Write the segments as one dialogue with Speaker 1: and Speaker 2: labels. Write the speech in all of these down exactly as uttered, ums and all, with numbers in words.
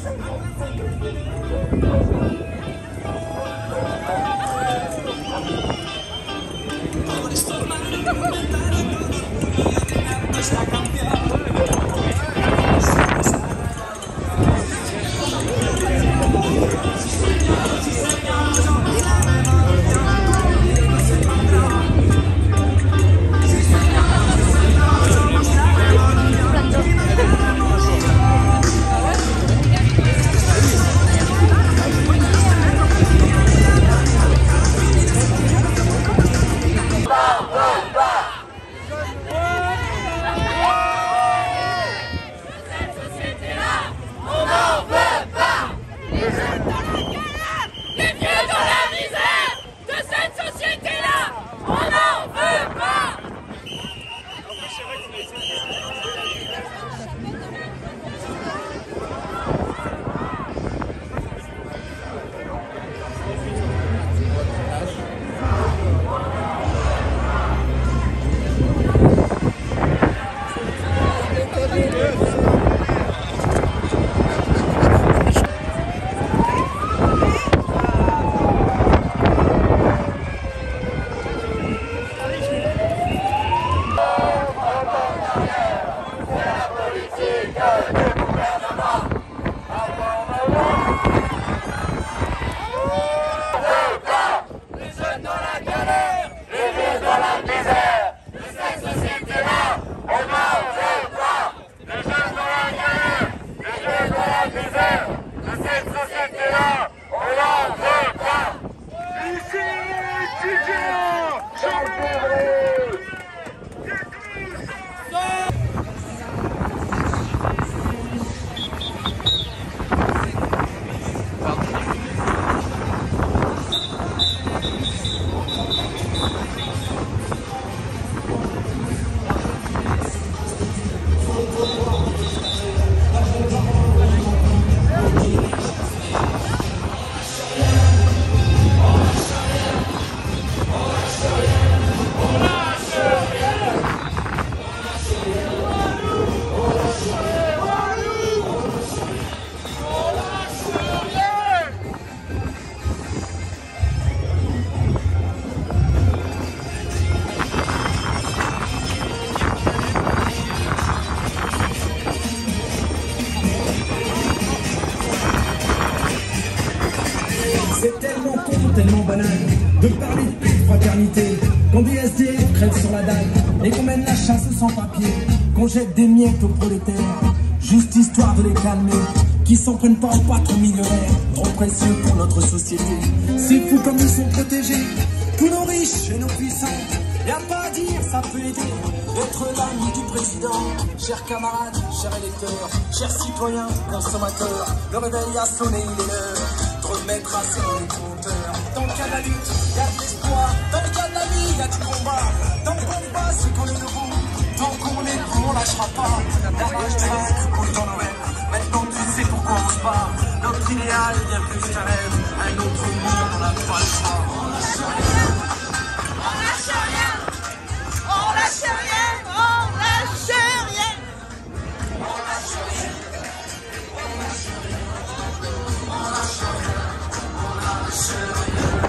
Speaker 1: C'est tellement con, tellement banal de parler de fraternité quand des S D F crèvent sur la dalle et qu'on mène la chasse sans papier, qu'on jette des miettes aux prolétaires, juste histoire de les calmer, qui s'en prennent pas aux patrons millionnaires, trop précieux pour notre société. C'est fou comme ils sont protégés, tous nos riches et nos puissants. Y'a pas à dire, ça peut aider d'être l'ami du président. Chers camarades, chers électeurs, chers citoyens, consommateurs, le réveil a sonné, il est l'heure de remettre à zéro les compteurs. Dans le cas de la lutte, il y a de l'espoir. Dans le cas de la vie, il y a du combat. Dans le combat, c'est qu'on est debout. Tant qu'on est debout, on lâchera pas. Derrière traître, autant Noël. Maintenant tu sais pourquoi on se bat. Notre idéal est bien plus qu'un rêve. Un autre monde, on n'a pas le choix. On lâche rien. On lâche rien. On lâche rien. On lâche rien. On lâche rien. On lâche rien. On lâche rien. On lâche rien.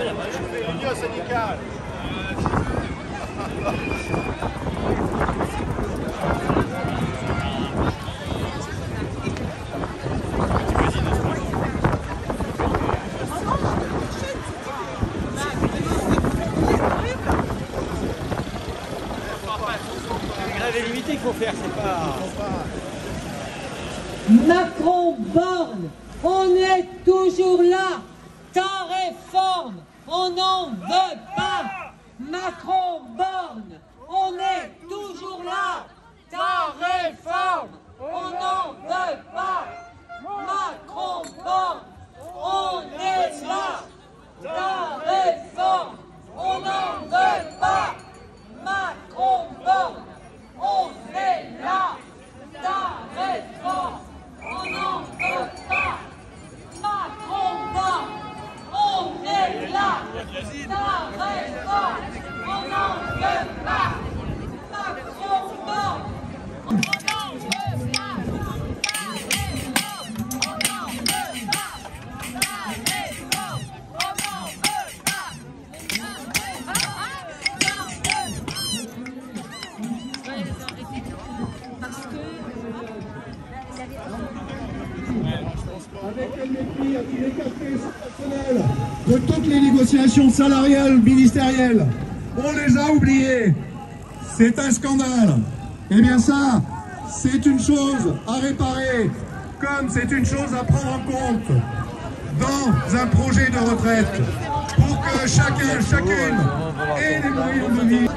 Speaker 2: Union syndicale.
Speaker 3: Il faut faire, c'est pas...
Speaker 4: Macron-Borne, on est toujours là. Ta réforme, on n'en veut pas. Macron-Borne, on est toujours là. Ta réforme, on n'en veut pas. Macron-Borne, on est là. Ta réforme, on n'en veut pas. Macron-Borne, on est là, ta réforme, on n'en veut pas. Macron-Borne, on est là, ta réforme, on n'en veut pas. Macron-Borne, on n'en veut pas. Ta réforme, on n'en veut pas. Ta réforme, on n'en veut pas.
Speaker 5: Avec le mépris qui est café personnel de toutes les négociations salariales ministérielles. On les a oubliées. C'est un scandale. Eh bien ça, c'est une chose à réparer, comme c'est une chose à prendre en compte dans un projet de retraite, pour que chacun, chacune ait les moyens de vivre.